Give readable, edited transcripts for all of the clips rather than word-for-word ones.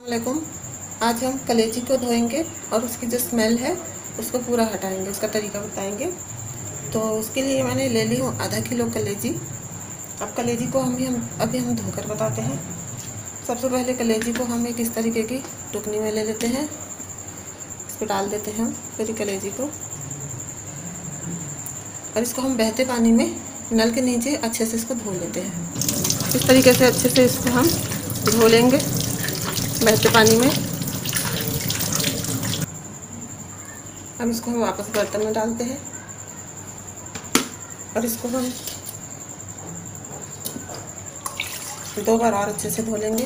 वालेकुम। आज हम कलेजी को धोएंगे और उसकी जो स्मेल है उसको पूरा हटाएंगे, उसका तरीका बताएंगे। तो उसके लिए मैंने ले ली हूँ आधा किलो कलेजी। अब कलेजी को अभी हम धोकर बताते हैं। सबसे पहले कलेजी को हम एक इस तरीके की टुकनी में ले लेते हैं, इस पर डाल देते हैं हम पूरी कलेजी को, और इसको हम बहते पानी में नल के नीचे अच्छे से इसको धो लेते हैं। इस तरीके से अच्छे से इसको हम धो लेंगे बहते पानी में। अब इसको हम वापस बर्तन में डालते हैं और इसको हम 2 बार और अच्छे से धो लेंगे।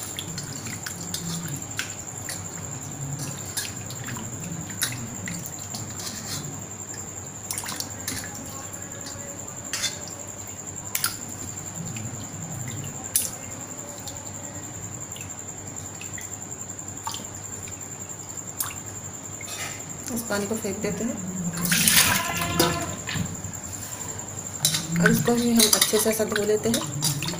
इस पानी को फेंक देते हैं और इसको भी हम अच्छे से ऐसा धो लेते हैं।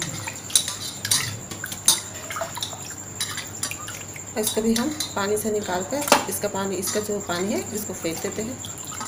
इसको भी हम पानी से निकाल कर इसका जो पानी है इसको फेंक देते हैं।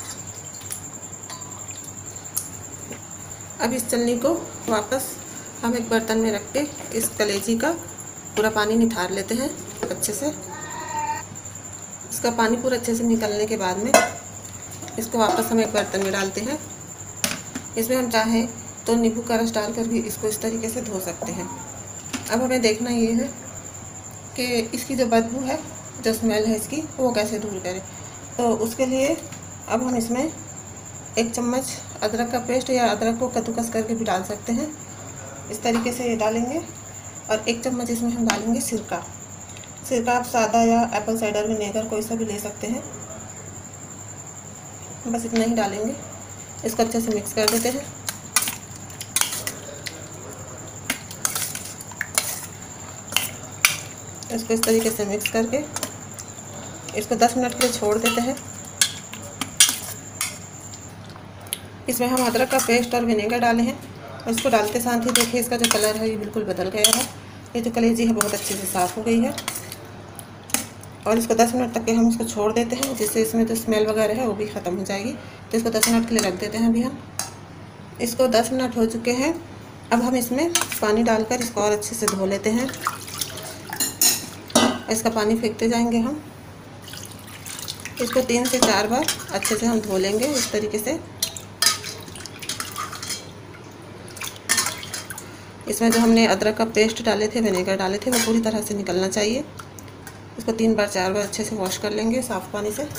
अब इस चलनी को वापस हम एक बर्तन में रख के इस कलेजी का पूरा पानी निथार लेते हैं अच्छे से। इसका पानी पूरा अच्छे से निकलने के बाद में इसको वापस हम एक बर्तन में डालते हैं। इसमें हम चाहें तो नींबू का रस डालकर भी इसको इस तरीके से धो सकते हैं। अब हमें देखना ये है कि इसकी जो बदबू है, जो स्मेल है इसकी, वो कैसे दूर करें। तो उसके लिए अब हम इसमें 1 चम्मच अदरक का पेस्ट या अदरक को कद्दूकस करके भी डाल सकते हैं। इस तरीके से ये डालेंगे और 1 चम्मच इसमें हम डालेंगे सिरका। आप सादा या एप्पल साइडर विनेगर कोई सा भी ले सकते हैं। बस इतना ही डालेंगे। इसको अच्छे से मिक्स कर देते हैं। इसको इस तरीके से मिक्स करके इसको 10 मिनट के लिए छोड़ देते हैं। इसमें हम अदरक का पेस्ट और विनेगर डाले हैं और इसको डालते साथ ही देखिए इसका जो कलर है ये बिल्कुल बदल गया है। ये जो कलेजी है बहुत अच्छे से साफ़ हो गई है। और इसको 10 मिनट तक के हम इसको छोड़ देते हैं, जिससे इसमें जो स्मेल वगैरह है वो भी ख़त्म हो जाएगी। तो इसको 10 मिनट के लिए रख देते हैं। अभी हम इसको 10 मिनट हो चुके हैं। अब हम इसमें पानी डालकर इसको और अच्छे से धो लेते हैं। इसका पानी फेंकते जाएंगे हम। इसको 3 से 4 बार अच्छे से हम धो लेंगे इस तरीके से। इसमें जो हमने अदरक का पेस्ट डाले थे, विनेगर डाले थे, वो पूरी तरह से निकलना चाहिए। इसको 3 बार 4 बार अच्छे से वॉश कर लेंगे साफ़ पानी से।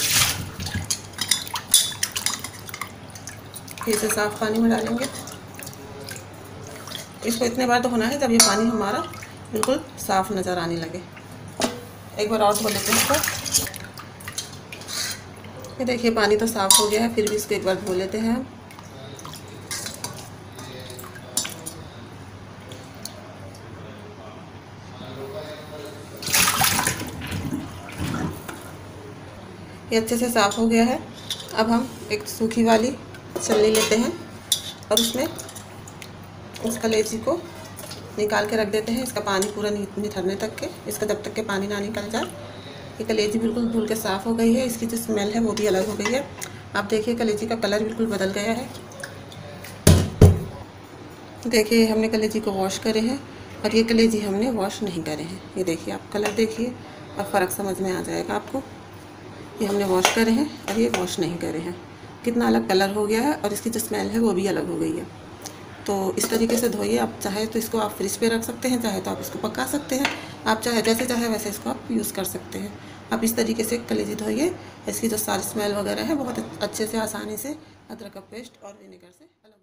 फिर से साफ़ पानी में डालेंगे। इसको इतने बार धोना है जब ये पानी हमारा बिल्कुल साफ़ नज़र आने लगे। एक बार और धो लेते हैं इसको। ये देखिए पानी तो साफ़ हो गया है, फिर भी इसको एक बार धो लेते हैं हम। ये अच्छे से साफ़ हो गया है। अब हम एक सूखी वाली छलनी लेते हैं और उसमें उस कलेजी को निकाल के रख देते हैं। इसका पानी पूरा निथरने तक के, इसका जब तक के पानी ना निकल जाए। ये कलेजी बिल्कुल धुल के साफ़ हो गई है। इसकी जो स्मेल है वो भी अलग हो गई है। आप देखिए कलेजी का कलर बिल्कुल बदल गया है। देखिए हमने कलेजी को वॉश करे हैं और ये कलेजी हमने वॉश नहीं करे हैं। ये देखिए आप कलर देखिए, अब फ़र्क समझ में आ जाएगा आपको। ये हमने वॉश करे हैं और ये वॉश नहीं करे हैं। कितना अलग कलर हो गया है और इसकी जो स्मेल है वो भी अलग हो गई है। तो इस तरीके से धोइए। आप चाहे तो इसको आप फ्रिज पे रख सकते हैं, चाहे तो आप इसको पका सकते हैं। आप चाहे जैसे चाहे वैसे इसको आप यूज़ कर सकते हैं। आप इस तरीके से कलेजी धोइए। इसकी जो सारी स्मेल वगैरह है बहुत अच्छे से, आसानी से अदरक का पेस्ट और विनेगर से अलग